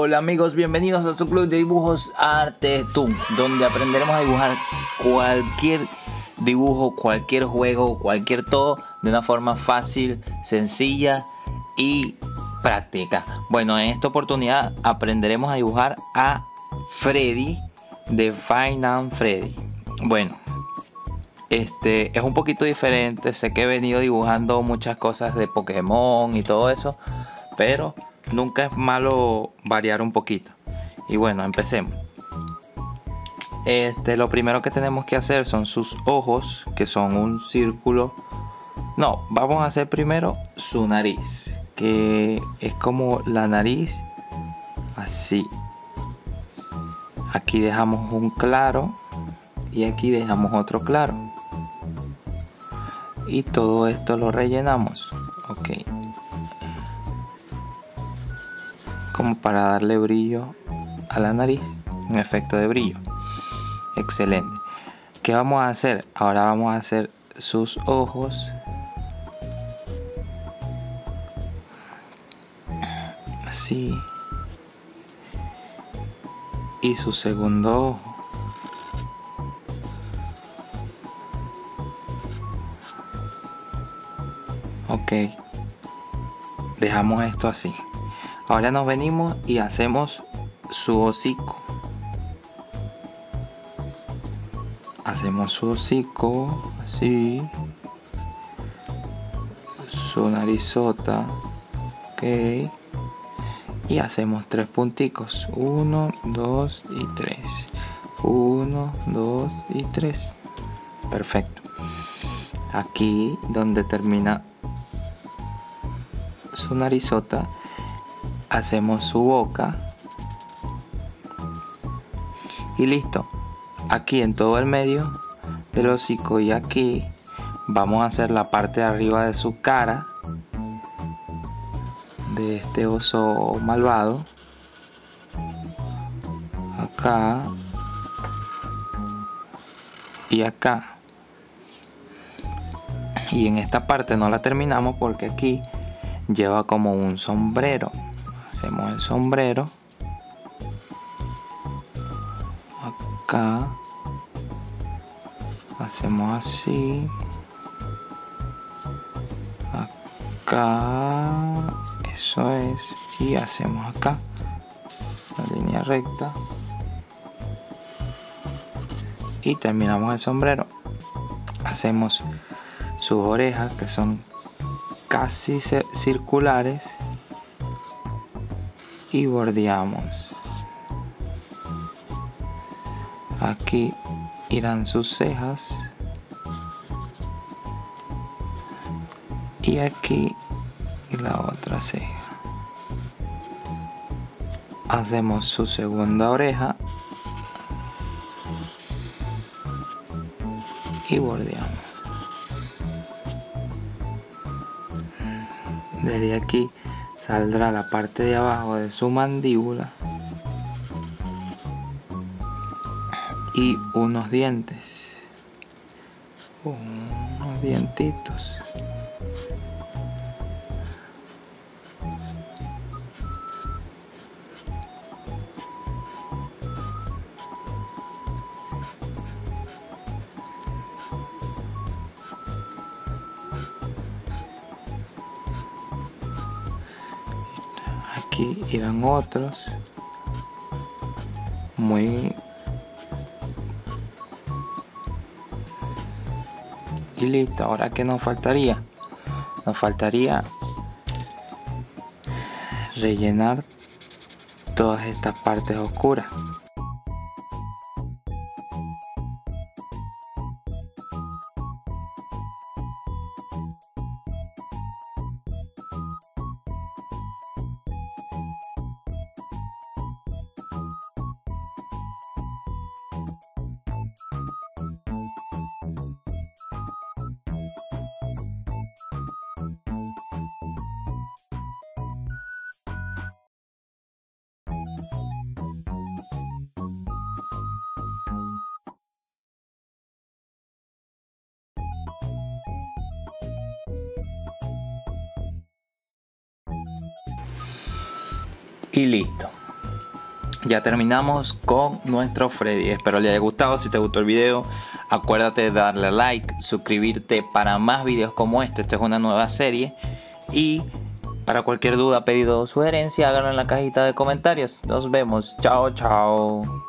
Hola amigos, bienvenidos a su club de dibujos Artetun, donde aprenderemos a dibujar cualquier dibujo, cualquier juego, cualquier todo de una forma fácil, sencilla y práctica. Bueno, en esta oportunidad aprenderemos a dibujar a Freddy de Five Nights at Freddy. Bueno, es un poquito diferente. Sé que he venido dibujando muchas cosas de Pokémon y todo eso, pero nunca es malo variar un poquito. Y bueno, empecemos. Lo primero que tenemos que hacer son sus ojos, que son un círculo. No, vamos a hacer primero su nariz, que es como la nariz, así. Aquí dejamos un claro y aquí dejamos otro claro. Y todo esto lo rellenamos. Ok. Como para darle brillo a la nariz, un efecto de brillo. Excelente. ¿Qué vamos a hacer? Ahora vamos a hacer sus ojos. Así. Y su segundo ojo. Ok. Dejamos esto así. Ahora nos venimos y hacemos su hocico. Hacemos su hocico, así. Su narizota. Ok. Y hacemos 3 punticos. 1, 2 y 3. 1, 2 y 3. Perfecto. Aquí donde termina su narizota, hacemos su boca y listo. Aquí en todo el medio del hocico y aquí vamos a hacer la parte de arriba de su cara, de este oso malvado. Acá y acá. Y en esta parte no la terminamos porque aquí lleva como un sombrero. Hacemos el sombrero acá, hacemos así, acá, eso es, y hacemos acá la línea recta y terminamos el sombrero. Hacemos sus orejas, que son casi circulares, y bordeamos. Aquí irán sus cejas y aquí la otra ceja. Hacemos su segunda oreja y bordeamos. Desde aquí saldrá la parte de abajo de su mandíbula y unos dientes, unos dientitos. Aquí irán otros. Y listo. Ahora, ¿qué nos faltaría? Nos faltaría rellenar todas estas partes oscuras. Y listo. ya terminamos con nuestro Freddy. Espero les haya gustado. Si te gustó el video, acuérdate de darle like, suscribirte para más videos como este. Esta es una nueva serie. Y para cualquier duda, pedido o sugerencia, háganlo en la cajita de comentarios. Nos vemos. Chao, chao.